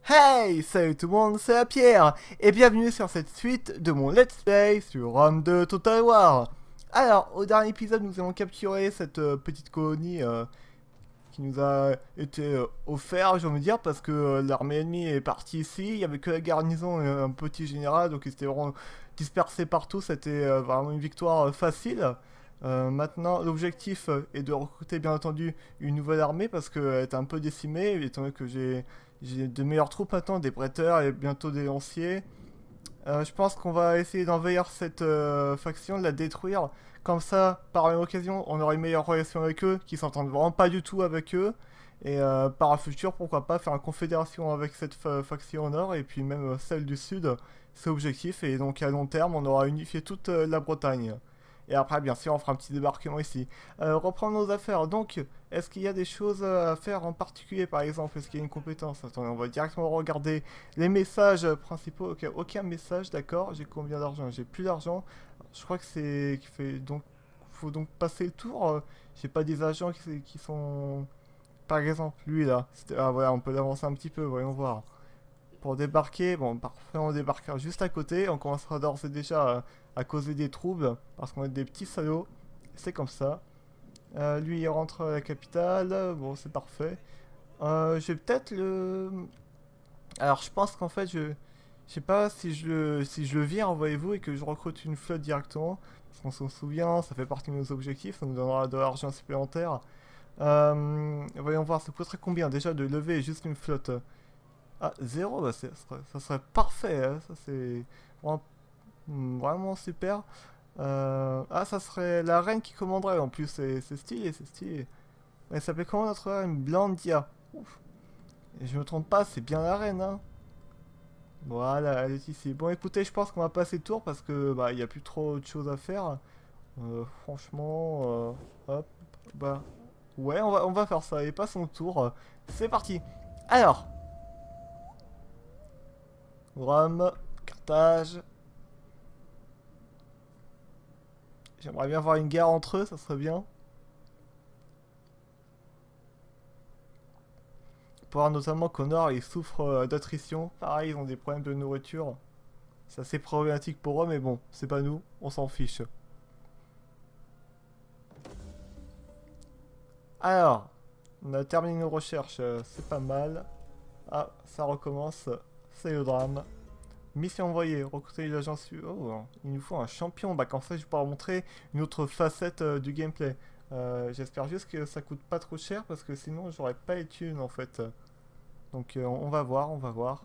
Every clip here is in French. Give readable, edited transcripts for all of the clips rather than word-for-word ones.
Hey, salut tout le monde, c'est la Pierre, et bienvenue sur cette suite de mon Let's Play sur Rome de Total War. Alors, au dernier épisode, nous avons capturé cette petite colonie qui nous a été offerte, j'ai envie de dire, parce que l'armée ennemie est partie ici, il n'y avait que la garnison et un petit général, donc ils étaient vraiment dispersés partout, c'était vraiment une victoire facile. Maintenant, l'objectif est de recruter bien entendu une nouvelle armée parce qu'elle est un peu décimée, étant donné que j'ai de meilleures troupes maintenant, des prêteurs et bientôt des lanciers. Je pense qu'on va essayer d'envahir cette faction, de la détruire. Comme ça, par la même occasion, on aura une meilleure relation avec eux, qui s'entendent vraiment pas du tout avec eux. Et par le futur, pourquoi pas faire une confédération avec cette faction au nord et puis même celle du sud. C'est l'objectif. Et donc à long terme, on aura unifié toute la Bretagne. Et après, bien sûr, on fera un petit débarquement ici. Reprendre nos affaires. Donc, est-ce qu'il y a des choses à faire en particulier, par exemple? Est-ce qu'il y a une compétence? Attendez, on va directement regarder les messages principaux. Ok, aucun message, d'accord. J'ai combien d'argent? J'ai plus d'argent. Je crois que c'est... qui fait donc... faut donc passer le tour. J'ai pas des agents qui sont... Par exemple, lui là. Ah voilà, on peut l'avancer un petit peu, voyons voir. Pour débarquer, bon, parfait, on débarquera juste à côté. On commencera d'ores et déjà à causer des troubles, parce qu'on est des petits salauds. C'est comme ça. Lui, il rentre à la capitale. Bon, c'est parfait. Je vais peut-être le... Alors, je pense qu'en fait, je sais pas si je le vire, voyez-vous, et que je recrute une flotte directement. Parce qu'on s'en souvient, ça fait partie de nos objectifs, ça nous donnera de l'argent supplémentaire. Voyons voir, ça coûterait combien déjà de lever juste une flotte? Ah, zéro, bah ça serait parfait, hein, ça c'est vraiment, vraiment super. Ah, ça serait la reine qui commanderait en plus, c'est stylé, c'est stylé. Elle s'appelait comment notre reine? Blandia. Ouf. Et je me trompe pas, c'est bien la reine, hein. Voilà, elle est ici. Bon, écoutez, je pense qu'on va passer le tour parce que bah il y a plus trop de choses à faire. Franchement, hop, bah ouais, on va faire ça et passons le tour. C'est parti. Alors, Rome, Carthage. J'aimerais bien voir une guerre entre eux, ça serait bien. Pour voir notamment qu'au nord, ils souffrent d'attrition. Pareil, ils ont des problèmes de nourriture. C'est assez problématique pour eux, mais bon, c'est pas nous, on s'en fiche. Alors, on a terminé nos recherches, c'est pas mal. Ah, ça recommence, c'est le drame. Mission envoyée, recruter l'agent Oh, il nous faut un champion. Bah, comme ça, je vais pouvoir montrer une autre facette du gameplay. J'espère juste que ça coûte pas trop cher parce que sinon, j'aurais pas les thunes en fait. Donc, on va voir, on va voir.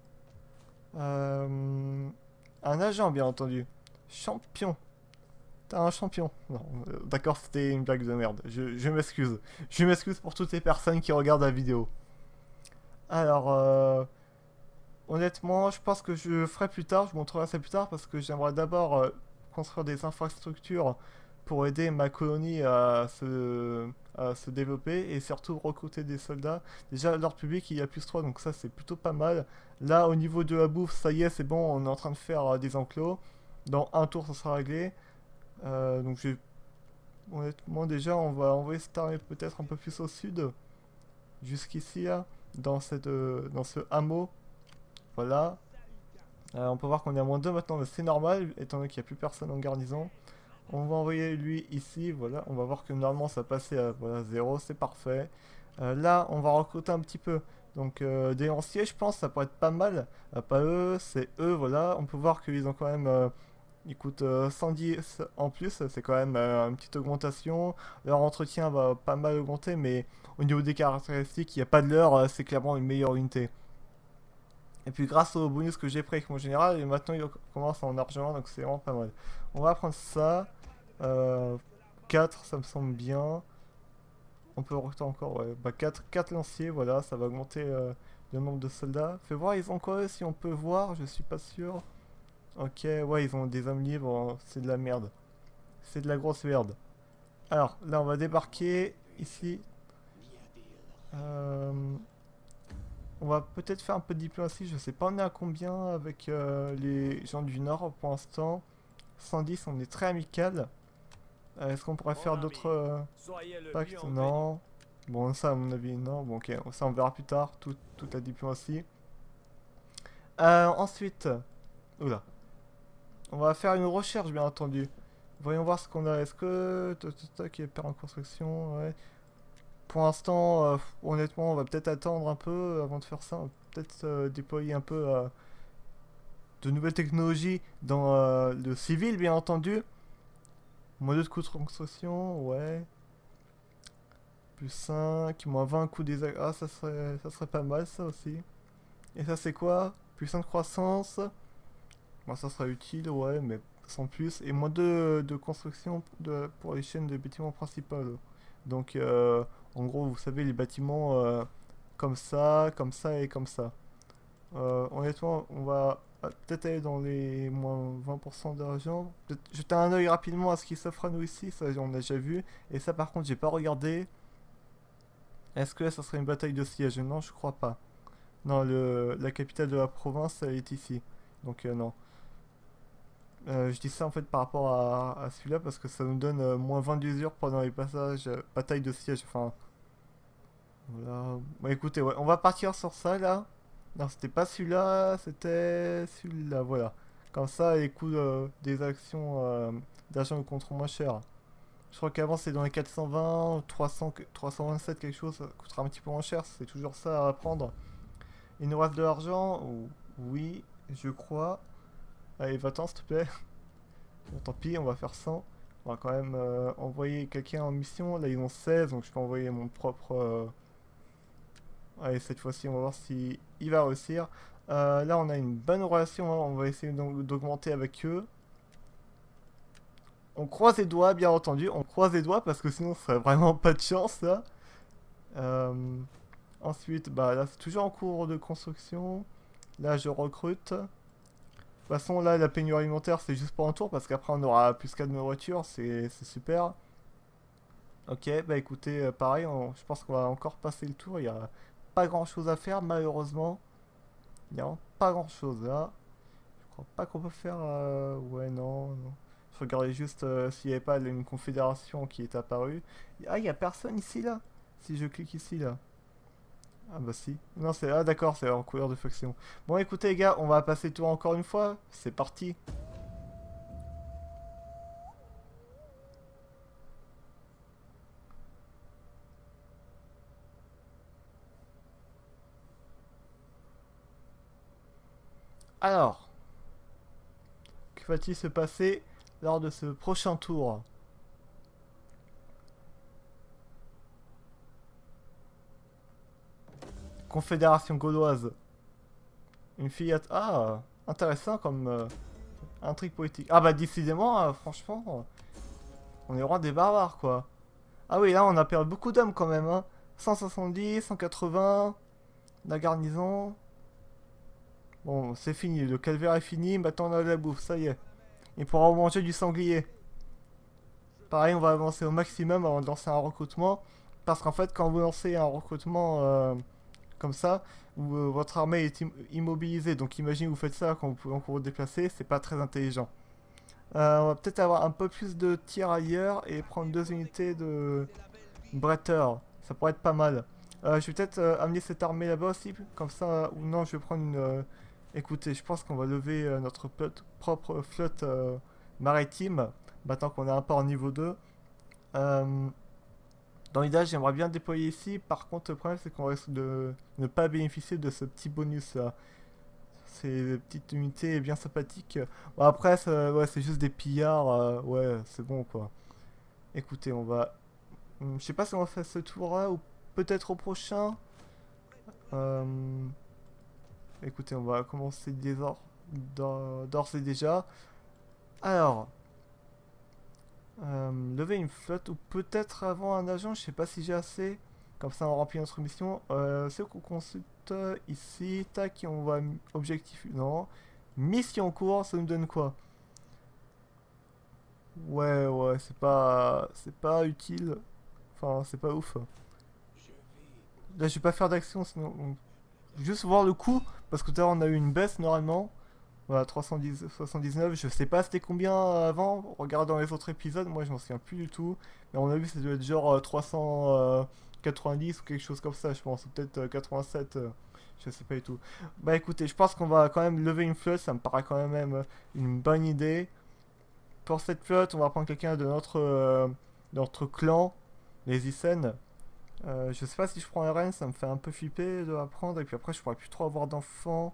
Un agent, bien entendu. Champion. T'as un champion. Non, d'accord, c'était une blague de merde. Je m'excuse. Je m'excuse pour toutes les personnes qui regardent la vidéo. Alors, honnêtement, je pense que je ferai plus tard, je vous montrerai ça plus tard parce que j'aimerais d'abord construire des infrastructures pour aider ma colonie à se développer et surtout recruter des soldats. Déjà, l'ordre public, il y a plus 3, donc ça c'est plutôt pas mal. Là, au niveau de la bouffe, ça y est, c'est bon, on est en train de faire des enclos. Dans un tour, ça sera réglé. Honnêtement, déjà, on va envoyer cette armée peut-être un peu plus au sud, jusqu'ici, là, dans ce hameau. Voilà. On peut voir qu'on est à -2 maintenant, mais c'est normal, étant donné qu'il n'y a plus personne en garnison. On va envoyer lui ici, voilà. On va voir que normalement ça passait à voilà, 0, c'est parfait. Là, on va recruter un petit peu. Donc des lanciers, je pense, ça pourrait être pas mal. Pas eux, c'est eux, voilà. On peut voir qu'ils ont quand même... ils coûtent 110 en plus, c'est quand même une petite augmentation. Leur entretien va pas mal augmenter, mais au niveau des caractéristiques, il n'y a pas de l'heure, c'est clairement une meilleure unité. Et puis grâce au bonus que j'ai pris avec mon général, et maintenant il commence en argent, donc c'est vraiment pas mal. On va prendre ça. Euh, 4, ça me semble bien. On peut recruter encore, ouais. Bah 4 lanciers, voilà, ça va augmenter le nombre de soldats. Fais voir, ils ont quoi si on peut voir, je suis pas sûr. Ok, ouais, ils ont des hommes libres, hein, c'est de la merde. C'est de la grosse merde. Alors, là on va débarquer ici. Euh, On va peut-être faire un peu de diplomatie, je sais pas on est à combien avec les gens du Nord pour l'instant. 110, on est très amical. Est-ce qu'on pourrait faire d'autres pactes? Non. Bon, ça à mon avis, non. Bon, ok, ça on verra plus tard, toute la diplomatie. Ensuite, oula, on va faire une recherche bien entendu. Voyons voir ce qu'on a. Est-ce que qui est perd en construction, ouais. Pour l'instant, honnêtement, on va peut-être attendre un peu avant de faire ça. On va peut-être déployer un peu de nouvelles technologies dans le civil, bien entendu. Moins 2 de coûts de construction, ouais. Plus 5, moins 20 coûts des... Ah, ça serait pas mal, ça aussi. Et ça, c'est quoi? Plus 5 de croissance. Bon, ça sera utile, ouais, mais sans plus. Et moins 2 de construction pour les chaînes de bâtiments principaux. Donc, en gros, vous savez, les bâtiments comme ça et comme ça. Honnêtement, on va peut-être aller dans les moins 20% d'argent. Peut-être jeter un œil rapidement à ce qui s'offre à nous ici, ça on a déjà vu. Et ça par contre j'ai pas regardé. Est-ce que là ça serait une bataille de siège? Non, je crois pas. Non, la capitale de la province elle est ici. Donc non. Je dis ça en fait par rapport à celui-là parce que ça nous donne moins 20 d'usure pendant les passages bataille de siège. Enfin, voilà. Bon écoutez, ouais, on va partir sur ça là. Non, c'était pas celui-là, c'était celui-là, voilà. Comme ça, les coûts des actions d'argent contre moins cher. Je crois qu'avant c'est dans les 420, 300, 327 quelque chose, ça coûtera un petit peu moins cher, c'est toujours ça à prendre. Il nous reste de l'argent? Oui, je crois. Allez, va-t'en s'il te plaît. Bon, tant pis, on va faire 100. On va quand même envoyer quelqu'un en mission. Là, ils ont 16, donc je peux envoyer mon propre... Allez, cette fois-ci, on va voir si il va réussir. Là, on a une bonne relation, hein. On va essayer d'augmenter avec eux. On croise les doigts, bien entendu. On croise les doigts parce que sinon, ce serait vraiment pas de chance, là. Ensuite, bah là, c'est toujours en cours de construction. Là, je recrute. De toute façon, là, la pénurie alimentaire, c'est juste pour un tour parce qu'après, on aura plus 4 de voitures. C'est super. Ok, bah écoutez, pareil, je pense qu'on va encore passer le tour. Il n'y a pas grand chose à faire, malheureusement. Il n'y a vraiment pas grand chose là. Je crois pas qu'on peut faire. Ouais, non, non. Je regardais juste s'il n'y avait pas une confédération qui est apparue. Ah, il n'y a personne ici là. Si je clique ici là. Ah, bah si. Non, c'est. Ah, d'accord, c'est en couleur de faction. Bon, écoutez, les gars, on va passer le tour encore une fois. C'est parti. Alors, que va-t-il se passer lors de ce prochain tour? Confédération gauloise. Une fillette. Ah, intéressant comme intrigue politique. Ah bah décidément, franchement, on est vraiment des barbares quoi. Ah oui, là on a perdu beaucoup d'hommes quand même. Hein. 170, 180, la garnison. Bon, c'est fini, le calvaire est fini, maintenant on a de la bouffe, ça y est. Il pourra manger du sanglier. Pareil, on va avancer au maximum avant de lancer un recrutement. Parce qu'en fait, quand vous lancez un recrutement comme ça, où votre armée est immobilisée, donc imaginez vous faites ça quand vous pouvez encore vous déplacer, c'est pas très intelligent. On va peut-être avoir un peu plus de tirs ailleurs et prendre 2 unités de Bretter. Ça pourrait être pas mal. Je vais peut-être amener cette armée là-bas aussi, comme ça, ou non, je vais prendre une... écoutez, je pense qu'on va lever notre propre flotte maritime, maintenant qu'on est un peu en niveau 2. Dans l'idée, j'aimerais bien déployer ici. Par contre, le problème, c'est qu'on risque de ne pas bénéficier de ce petit bonus là. Ces petites unités bien sympathiques. Bon, après, ouais, c'est juste des pillards. Ouais, c'est bon quoi. Écoutez, on va. Je sais pas si on va faire ce tour là ou peut-être au prochain. Euh, Écoutez, on va commencer d'ores et déjà. Alors, lever une flotte ou peut-être avant un agent, je sais pas si j'ai assez. Comme ça on remplit notre mission. C'est qu'on consulte ici. Tac, on va objectif. Non. Mission en cours, ça nous donne quoi? Ouais, ouais, c'est pas utile. Enfin, c'est pas ouf. Là, je vais pas faire d'action, sinon. Juste voir le coup, parce que tout à l'heure on a eu une baisse normalement. Voilà, 310, 79, je sais pas c'était combien avant, regarde dans les autres épisodes, moi je m'en souviens plus du tout. Mais on a vu ça doit être genre 390 ou quelque chose comme ça, je pense, ou peut-être 87. Je sais pas du tout. Bah écoutez, je pense qu'on va quand même lever une flotte, ça me paraît quand même une bonne idée. Pour cette flotte, on va prendre quelqu'un de notre clan, les Isen. Je sais pas si je prends Eren, ça me fait un peu flipper de la prendre, et puis après je pourrais plus trop avoir d'enfants.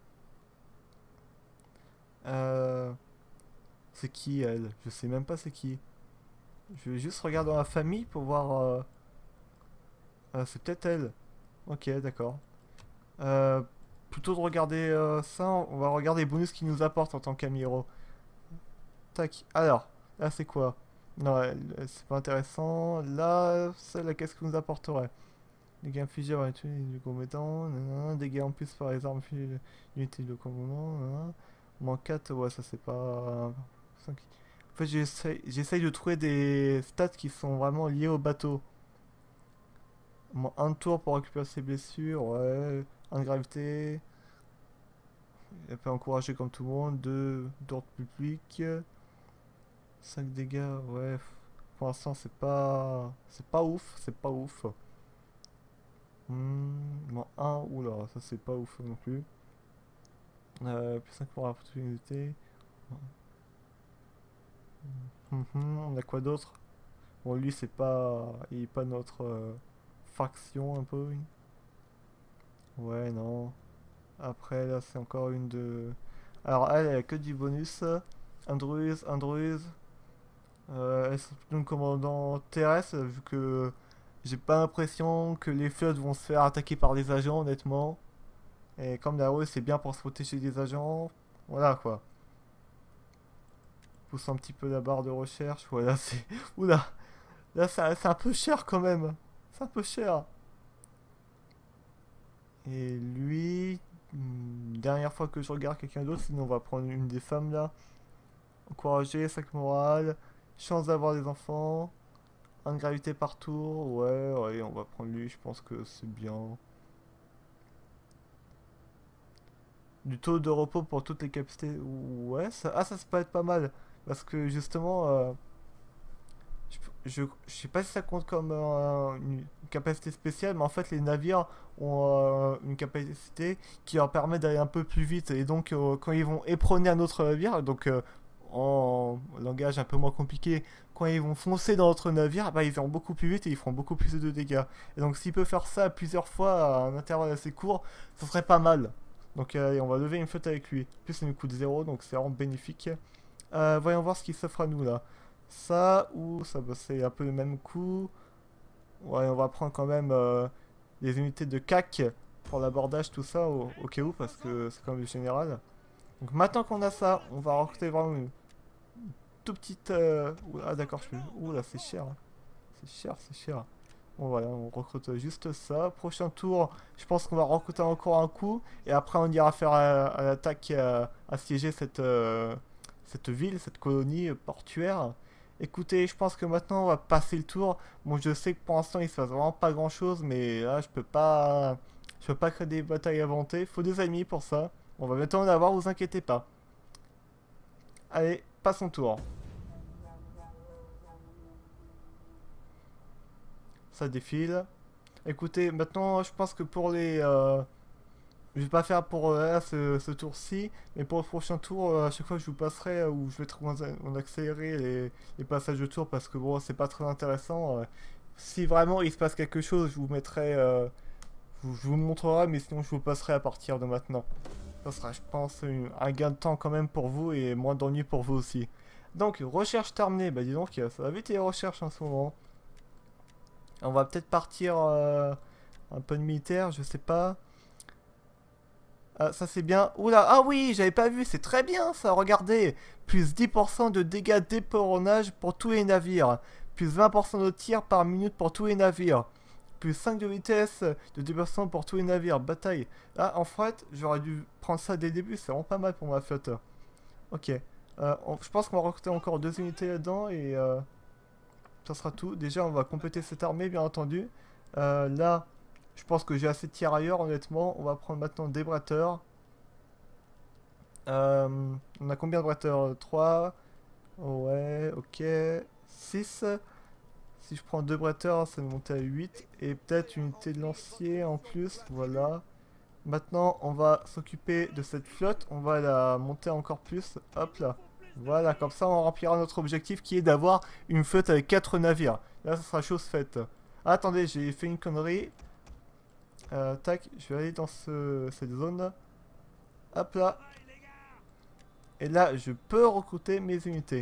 Euh, c'est qui elle? Je sais même pas c'est qui. Je vais juste regarder dans la famille pour voir. C'est peut-être elle. Ok, d'accord. Euh, Plutôt de regarder ça, on va regarder les bonus qu'il nous apporte en tant qu'Amiro. Tac. Alors, là c'est quoi? Non, c'est pas intéressant. Là, celle-là, qu'est-ce que nous apporterait? Dégâts infligés par les du combattant. Dégâts en plus par les armes infligées l'unité de commandant. Moins 4, ouais, ça c'est pas. En fait, j'essaye de trouver des stats qui sont vraiment liés au bateau. Moins un tour pour récupérer ses blessures, ouais. Un de gravité. Elle peut encourager comme tout le monde. 2 d'ordre public. 5 dégâts, ouais. Pour l'instant, c'est pas. C'est pas ouf, c'est pas ouf. Moins 1, oula, ça c'est pas ouf non plus. Plus 5 pour l'opportunité. On a quoi d'autre? Bon, lui, c'est pas. Il est pas notre faction un peu. Oui. Ouais, non. Après, là, c'est encore une de. Alors, elle a que du bonus. Andrews, Andrews. Elle c'est plutôt une commandant terrestre, vu que j'ai pas l'impression que les flottes vont se faire attaquer par des agents, honnêtement. Et comme la rue, c'est bien pour se protéger des agents. Voilà quoi. Pousse un petit peu la barre de recherche. Voilà, c'est. Oula! Là, c'est un peu cher quand même. C'est un peu cher. Et lui. Dernière fois que je regarde quelqu'un d'autre, sinon on va prendre une des femmes là. Encourager, 5 morale. Chance d'avoir des enfants. 1 de gravité par tour. Ouais, ouais, on va prendre lui, je pense que c'est bien. Du taux de repos pour toutes les capacités. Ouais, ça peut être pas mal. Parce que justement, je sais pas si ça compte comme une capacité spéciale, mais en fait, les navires ont une capacité qui leur permet d'aller un peu plus vite. Et donc, quand ils vont éperonner un autre navire, donc en langage un peu moins compliqué, quand ils vont foncer dans notre navire, bah, ils iront beaucoup plus vite et ils feront beaucoup plus de dégâts. Et donc, s'il peut faire ça plusieurs fois à un intervalle assez court, ça serait pas mal. Donc, allez, on va lever une flotte avec lui. En plus, ça nous coûte 0, donc c'est vraiment bénéfique. Voyons voir ce qui s'offre à nous là. Ça ou ça, bah, c'est un peu le même coup. Ouais, on va prendre quand même les unités de CAC pour l'abordage, tout ça, au cas où, parce que c'est quand même le général. Donc maintenant qu'on a ça, on va recruter vraiment une tout petite. Ah d'accord, je peux. Ouh là, c'est cher. C'est cher, c'est cher. Bon voilà, on recrute juste ça. Prochain tour, je pense qu'on va recruter encore un coup. Et après, on ira faire à l'attaque, assiéger cette ville, cette colonie portuaire. Écoutez, je pense que maintenant, on va passer le tour. Bon, je sais que pour l'instant, il se passe vraiment pas grand-chose. Mais là, je peux pas. Je peux pas créer des batailles inventées. Faut des ennemis pour ça. On va bientôt en avoir, vous inquiétez pas. Allez, passons tour. Ça défile. Écoutez, maintenant, je pense que pour les. Je vais pas faire pour là, ce tour-ci, mais pour le prochain tour, à chaque fois je vous passerai ou je vais en accélérer les passages de tour parce que bon, c'est pas très intéressant. Si vraiment il se passe quelque chose, je vous mettrai. Je vous montrerai, mais sinon je vous passerai à partir de maintenant. Ça sera, je pense, un gain de temps quand même pour vous et moins d'ennui pour vous aussi. Donc, recherche terminée. Bah dis donc, ça va vite les recherches en ce moment. On va peut-être partir un peu de militaire, je sais pas. Ah, ça c'est bien. Oula, ah oui, j'avais pas vu, c'est très bien ça, regardez. Plus 10% de dégâts d'éperonnage pour tous les navires. Plus 20% de tir par minute pour tous les navires. Plus 5 de vitesse de 10% pour tous les navires. Bataille. Ah, en fait, j'aurais dû prendre ça dès le début, c'est vraiment pas mal pour ma flotte. Ok. Je pense qu'on va recruter encore 2 unités là-dedans et ça sera tout. Déjà, on va compléter cette armée, bien entendu. Là, je pense que j'ai assez de tirailleurs, honnêtement. On va prendre maintenant des bretteurs. On a combien de bretteurs? 3. Ouais, ok. 6. Si je prends 2 bretteurs, ça va monter à 8. Et peut-être une unité de lancier en plus, voilà. Maintenant, on va s'occuper de cette flotte. On va la monter encore plus. Hop là. Voilà, comme ça, on remplira notre objectif qui est d'avoir une flotte avec 4 navires. Là, ça sera chose faite. Ah, attendez, j'ai fait une connerie. Tac, je vais aller dans cette zone. Hop là. Et là, je peux recruter mes unités.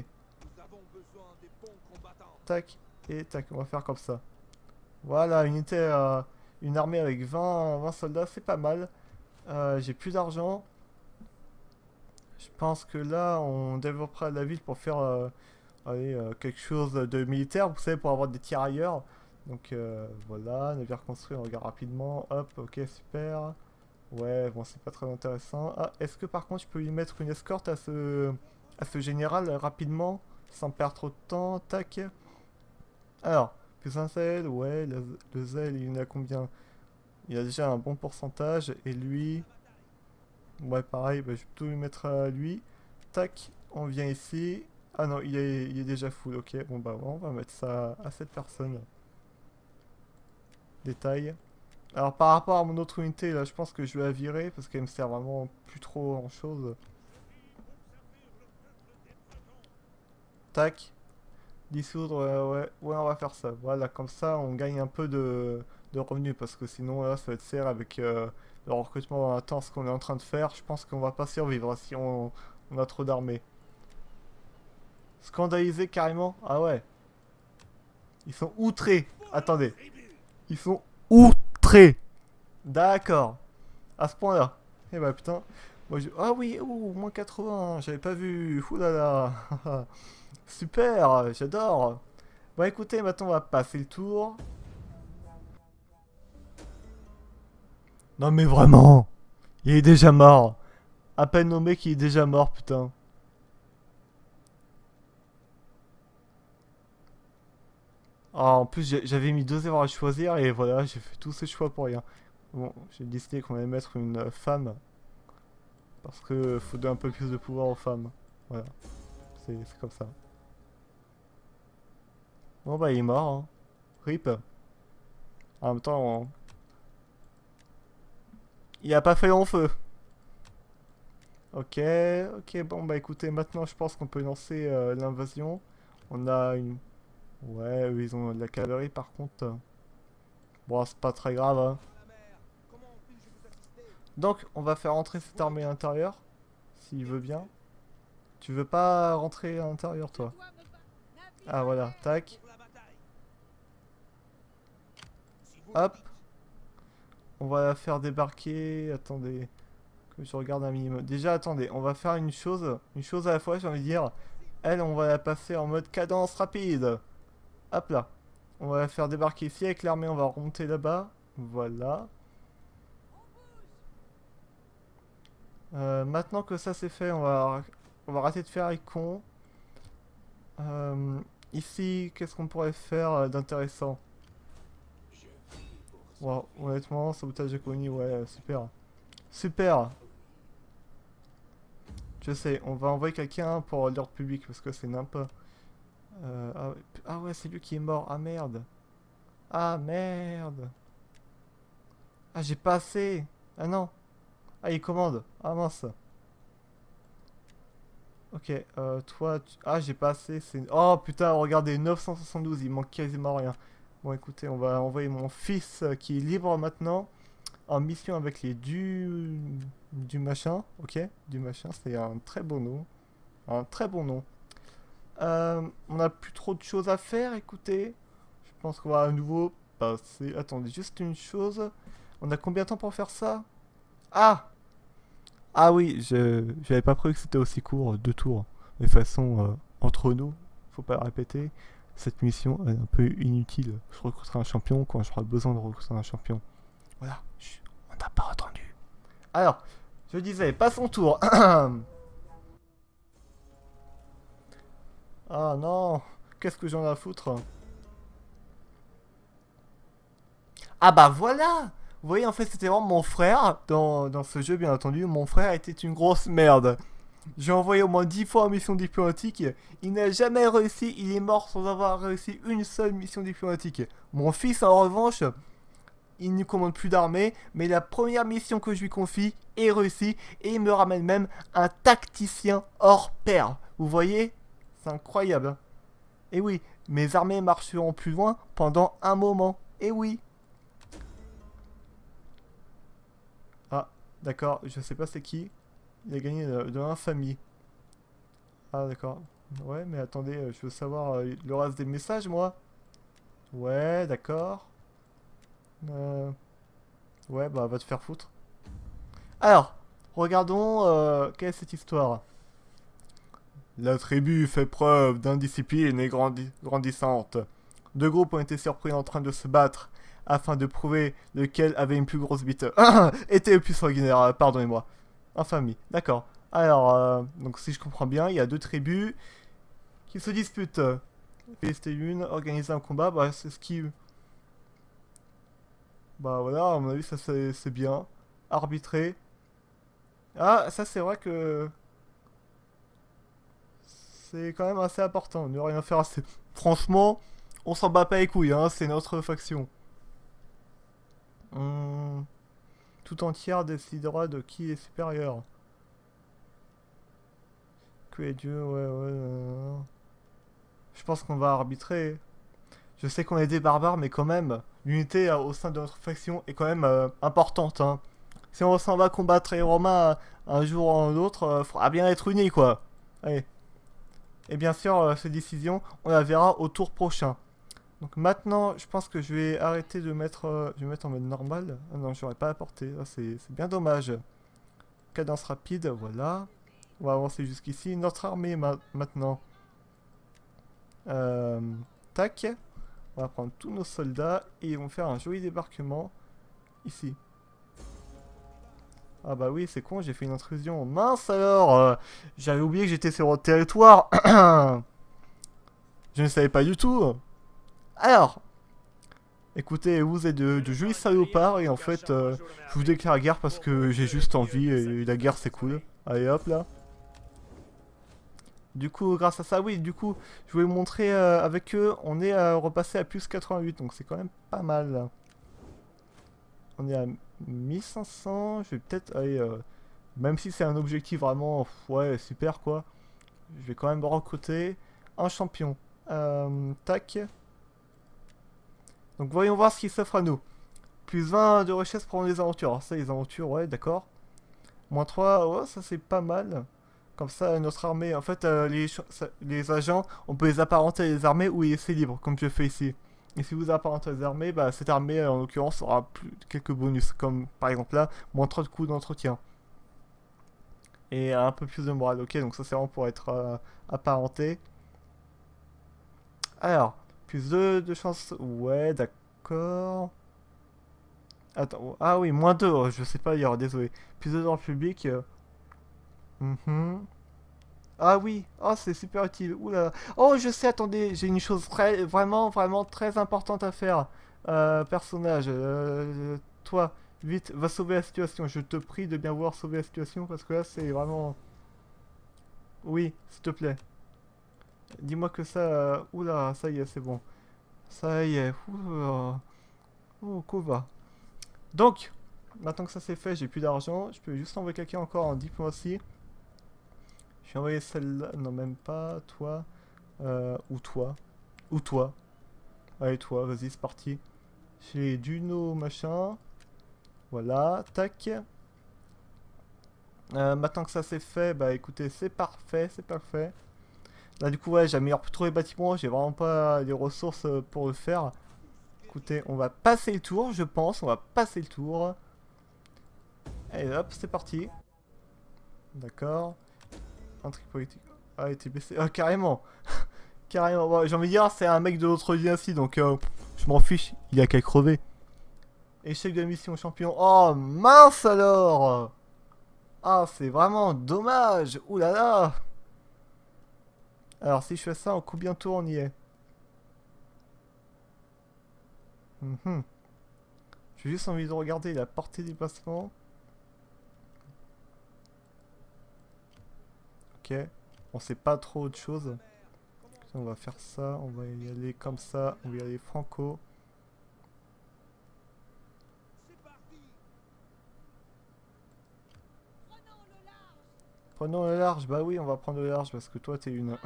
Tac, et tac, on va faire comme ça. Voilà, une armée avec 20 soldats, c'est pas mal. J'ai plus d'argent. Je pense que là, on développera la ville pour faire allez, quelque chose de militaire, vous savez, pour avoir des tirailleurs. Donc voilà, navire construit, on regarde rapidement. Hop, ok, super. Ouais, bon, c'est pas très intéressant. Ah, est-ce que par contre, je peux lui mettre une escorte à ce général rapidement, sans perdre trop de temps? Tac. Alors, plus un zèle, ouais, le zèle, il en a combien? Il a déjà un bon pourcentage, et lui... Ouais, pareil, bah, je vais plutôt lui mettre à lui. Tac, on vient ici. Ah non, il est déjà full, ok. Bon bah, on va mettre ça à cette personne. Détail. Alors, par rapport à mon autre unité, là, je pense que je vais la virer, parce qu'elle me sert vraiment plus trop en chose. Tac. Dissoudre, ouais, on va faire ça. Voilà, comme ça, on gagne un peu de revenus, parce que sinon, là, ça va être serré avec le recrutement intense qu'on est en train de faire. Je pense qu'on va pas survivre si on a trop d'armées. Scandalisé carrément? Ah ouais. Ils sont outrés. Attendez. Ils sont outrés. D'accord. À ce point-là. Eh bah putain. Moi, ah oui, ouh, moins 80. J'avais pas vu. Ouh là là. Super, j'adore. Bon écoutez, maintenant on va passer le tour. Non mais vraiment, il est déjà mort. À peine nommé qu'il est déjà mort, putain. Ah, en plus j'avais mis 2 erreurs à choisir et voilà, j'ai fait tous ces choix pour rien. Bon, j'ai décidé qu'on allait mettre une femme. Parce que faut donner un peu plus de pouvoir aux femmes. Voilà, c'est comme ça. Bon bah il est mort, hein. RIP. En même temps, il a pas fait long feu. Ok, ok, bon bah écoutez, maintenant je pense qu'on peut lancer l'invasion. On a une... Ouais, eux, ils ont de la cavalerie par contre. Bon, c'est pas très grave, hein. Donc, on va faire rentrer cette armée à l'intérieur, s'il veut bien. Tu veux pas rentrer à l'intérieur, toi? Ah, voilà, tac. Hop. On va la faire débarquer. Attendez, que je regarde un minimum. Déjà, attendez, on va faire une chose à la fois, j'ai envie de dire. Elle, on va la passer en mode cadence rapide. Hop là. On va la faire débarquer ici avec l'armée, on va remonter là-bas. Voilà. Maintenant que ça c'est fait, on va arrêter de faire les cons. Ici, qu'est-ce qu'on pourrait faire d'intéressant? Wow, honnêtement, sabotage de colonie, ouais, super. Super! Je sais, on va envoyer quelqu'un pour l'ordre public parce que c'est n'importe. Ah ouais, c'est lui qui est mort. Ah merde. Ah merde. Ah, j'ai pas assez. Ah non. Ah, il commande. Ah mince. Ok, toi... Ah, j'ai pas assez. Oh putain, regardez, 972, il manque quasiment rien. Bon, écoutez, on va envoyer mon fils qui est libre maintenant en mission avec les du machin. Ok, du machin, c'est un très beau nom. Un très bon nom. On a plus trop de choses à faire, écoutez. Je pense qu'on va à nouveau passer... Attendez, juste une chose. On a combien de temps pour faire ça? Ah! Ah oui, j'avais pas prévu que c'était aussi court, 2 tours. De toute façon, entre nous, faut pas répéter. Cette mission est un peu inutile. Je recruterai un champion quand j'aurai besoin de recruter un champion. Voilà, chut, on n'a pas entendu. Alors, je disais, passons tour. Ah non, qu'est-ce que j'en ai à foutre? Ah bah voilà! Vous voyez, en fait, c'était vraiment mon frère, dans ce jeu, bien entendu, mon frère était une grosse merde. J'ai envoyé au moins 10 fois en mission diplomatique, il n'a jamais réussi, il est mort sans avoir réussi une seule mission diplomatique. Mon fils, en revanche, il ne commande plus d'armée, mais la première mission que je lui confie est réussie et il me ramène même un tacticien hors pair. Vous voyez? C'est incroyable. Hein. Et oui, mes armées marcheront plus loin pendant un moment. Et oui. Ah, d'accord, je sais pas c'est qui. Il a gagné de l'infamie. Ah, d'accord. Ouais, mais attendez, je veux savoir le reste des messages, moi. Ouais, d'accord. Euh, Ouais, bah, va te faire foutre. Alors, regardons, quelle est cette histoire? La tribu fait preuve d'indiscipline et grandissante. Deux groupes ont été surpris en train de se battre afin de prouver lequel avait une plus grosse bite. Était le plus sanguinaire, pardonnez-moi. Infamie, d'accord. Alors, donc si je comprends bien, il y a deux tribus qui se disputent. Féliciter l'une, organiser un combat, bah c'est ce qui... Bah voilà, à mon avis ça c'est bien. Arbitrer. Ah, ça c'est vrai que... C'est quand même assez important, ne rien faire assez. Franchement, on s'en bat pas les couilles, hein, c'est notre faction. Hum, Tout entière décidera de qui est supérieur. Que est Dieu, ouais. Je pense qu'on va arbitrer. Je sais qu'on est des barbares, mais quand même, l'unité au sein de notre faction est quand même importante. Hein. Si on s'en va combattre les Romains un jour ou un autre, faudra bien être unis, quoi. Allez. Et bien sûr, ces décisions, on la verra au tour prochain. Donc maintenant, je pense que je vais arrêter de mettre... je vais mettre en mode normal. Ah non, j'aurais pas apporté. Ah, c'est bien dommage. Cadence rapide, voilà. On va avancer jusqu'ici. Notre armée maintenant. Euh, Tac. On va prendre tous nos soldats et ils vont faire un joli débarquement ici. Ah bah oui, c'est con, j'ai fait une intrusion. Mince alors j'avais oublié que j'étais sur votre territoire. Je ne savais pas du tout. Alors, écoutez, vous êtes de jolis salopards et en fait, je vous déclare la guerre parce que j'ai juste envie et la guerre c'est cool. Allez hop là. Du coup, grâce à ça, oui, du coup, je voulais vous montrer avec eux, on est repassé à plus 88, donc c'est quand même pas mal. Là. On est à 1500, je vais peut-être aller, même si c'est un objectif vraiment, ouais, super quoi, je vais quand même recruter un champion. Tac. Donc voyons voir ce qui s'offre à nous. Plus 20 de richesse pour les aventures. Alors ça, les aventures, ouais, d'accord. Moins 3, ouais, ça c'est pas mal. Comme ça, notre armée, en fait, les agents, on peut les apparenter à des armées ou les laisser libres, comme je fais ici. Et si vous apparentez à des armées, bah, cette armée, en l'occurrence, aura quelques bonus, comme par exemple là, moins 3 de coups d'entretien. Et un peu plus de morale, ok, donc ça c'est vraiment pour être apparenté. Alors, plus 2 de chance, ouais, d'accord. Attends, ah oui, moins 2, je sais pas lire, désolé. Plus 2 dans le public. Mhm. Ah oui, oh c'est super utile. Oula. Oh je sais, attendez, j'ai une chose vraiment très importante à faire. Personnage, toi, vite, va sauver la situation. Je te prie de bien vouloir sauver la situation parce que là c'est vraiment... Oui, s'il te plaît. Dis-moi que ça... Oula, ça y est, c'est bon. Ça y est. Oula. Oh, va. Donc, maintenant que ça c'est fait, j'ai plus d'argent. Je peux juste envoyer quelqu'un encore en diplomatie. Je vais envoyer celle-là. Non, même pas. Toi. Ou toi. Ou toi. Allez, toi, vas-y, c'est parti. J'ai Duno, machin. Voilà, tac. Maintenant que ça c'est fait, bah écoutez, c'est parfait, c'est parfait. Là, du coup, ouais, j'améliore plus trop les bâtiments. J'ai vraiment pas les ressources pour le faire. Écoutez, on va passer le tour, je pense. On va passer le tour. Allez, hop, c'est parti. D'accord. Intrigue politique. Ah, il était blessé. Ah, carrément. Carrément. Bon, j'ai envie de dire, c'est un mec de l'autre dynastie, donc je m'en fiche. Il a qu'à crever. Échec de la mission champion. Oh, mince alors. Ah, c'est vraiment dommage. Ouh là là. Alors, si je fais ça, en combien de tours on y est? Mhm. J'ai juste envie de regarder la portée des placements. Ok. On sait pas trop autre chose. On va faire ça. On va y aller comme ça. On va y aller franco. Prenons le large. Bah oui, on va prendre le large parce que toi, t'es une...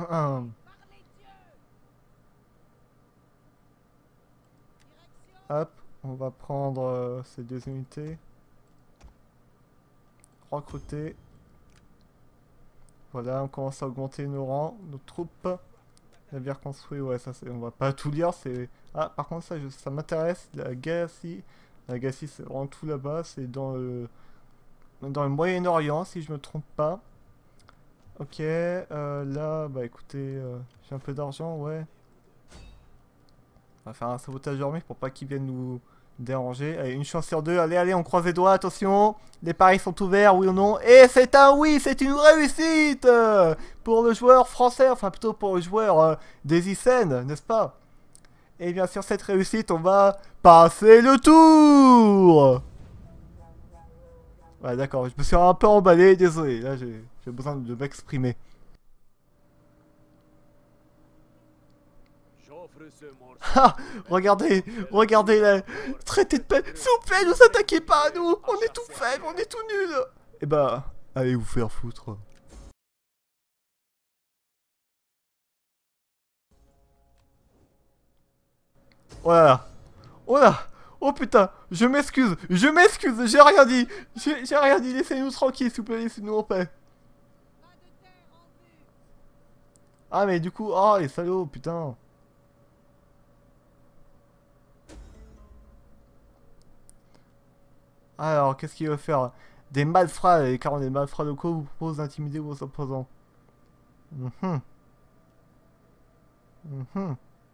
Hop, on va prendre ces 2 unités. Recruter. Voilà, on commence à augmenter nos rangs, nos troupes. Navire construit, ouais, ça c'est... On va pas tout lire, c'est... Ah, par contre, ça m'intéresse. La Galaxie. La Galaxie, c'est vraiment tout là-bas. C'est dans le Moyen-Orient, si je me trompe pas. Ok, là, bah écoutez, j'ai un peu d'argent, ouais. On va faire un sabotage dormir pour pas qu'ils viennent nous déranger. Allez, une chance sur 2. Allez, allez, on croise les doigts, attention. Les paris sont ouverts, oui ou non. Et c'est un oui, c'est une réussite pour le joueur français, enfin plutôt pour le joueur des Isen, n'est-ce pas? Et bien sur cette réussite, on va passer le tour. Ouais, d'accord, je me suis un peu emballé, désolé. Là, j'ai besoin de m'exprimer. Ah, regardez, regardez là, traité de paix. S'il vous plaît, nous attaquez pas à nous. On est tout faibles, on est tout nuls. Eh bah, allez vous faire foutre. Voilà. Oh là. Oh putain, je m'excuse, j'ai rien dit. J'ai rien dit, laissez-nous tranquilles, s'il vous plaît, laissez-nous en paix. Ah mais du coup, oh les salauds, putain. Alors, qu'est-ce qu'il veut faire? Des malfrats, et car on est malfrats locaux vous proposent d'intimider vos opposants. Mhm. Mhm.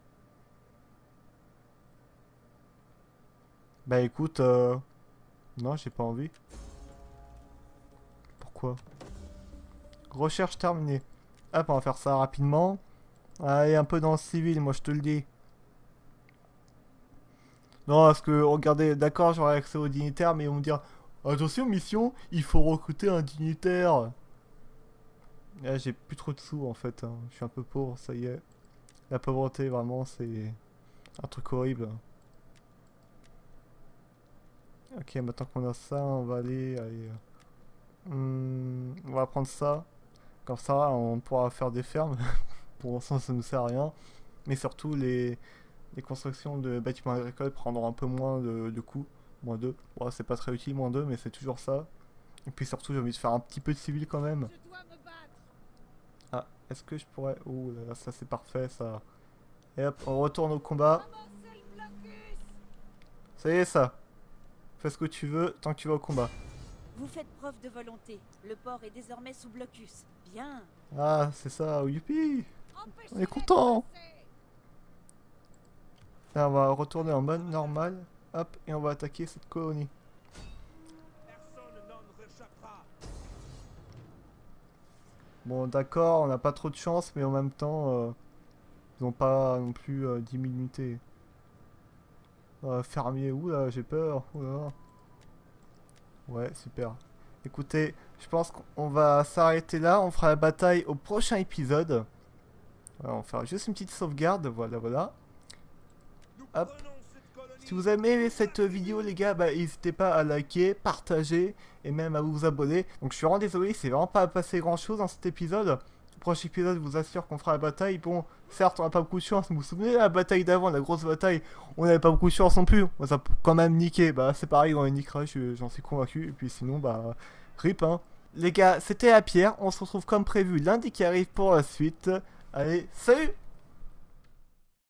Bah écoute, non, j'ai pas envie. Pourquoi? Recherche terminée. Hop, on va faire ça rapidement. Allez, un peu dans le civil, moi je te le dis. Non, parce que, regardez, d'accord, j'aurai accès aux dignitaires, mais ils vont me dire attention, mission, il faut recruter un dignitaire. Là, j'ai plus trop de sous en fait. Hein. Je suis un peu pauvre, ça y est. La pauvreté, vraiment, c'est un truc horrible. Ok, maintenant qu'on a ça, on va aller on va prendre ça. Comme ça, on pourra faire des fermes. Pour l'instant, ça ne sert à rien. Mais surtout, les constructions de bâtiments agricoles prendront un peu moins de coûts. Moins 2. Ouais, c'est pas très utile, moins 2, mais c'est toujours ça. Et puis surtout, j'ai envie de faire un petit peu de civil quand même. Ah, est-ce que je pourrais... Oh là là, ça c'est parfait, ça. Et hop, on retourne au combat. Ça y est, ça. Fais ce que tu veux, tant que tu vas au combat. Vous faites preuve de volonté. Le port est désormais sous blocus. Bien. Ah, c'est ça, youpi. On est content. Là, on va retourner en mode normal. Hop, et on va attaquer cette colonie. Bon, d'accord, on n'a pas trop de chance, mais en même temps, ils n'ont pas non plus 10 000 unités. Fermier, oula, j'ai peur. Oula. Ouais, super. Écoutez, je pense qu'on va s'arrêter là. On fera la bataille au prochain épisode. Voilà, on fera juste une petite sauvegarde. Voilà, voilà. Hop. Si vous avez aimé cette vidéo, les gars, bah, n'hésitez pas à liker, partager et même à vous abonner. Donc, je suis vraiment désolé, c'est vraiment pas passé grand chose dans cet épisode. Le prochain épisode, je vous assure qu'on fera la bataille. Bon, certes, on n'a pas beaucoup de chance. Vous vous souvenez de la bataille d'avant, la grosse bataille? On n'avait pas beaucoup de chance non plus. On a quand même niqué. Bah, c'est pareil, on les niquera, j'en suis convaincu. Et puis sinon, bah, rip, hein. Les gars, c'était la Pierre. On se retrouve comme prévu lundi qui arrive pour la suite. Allez, salut!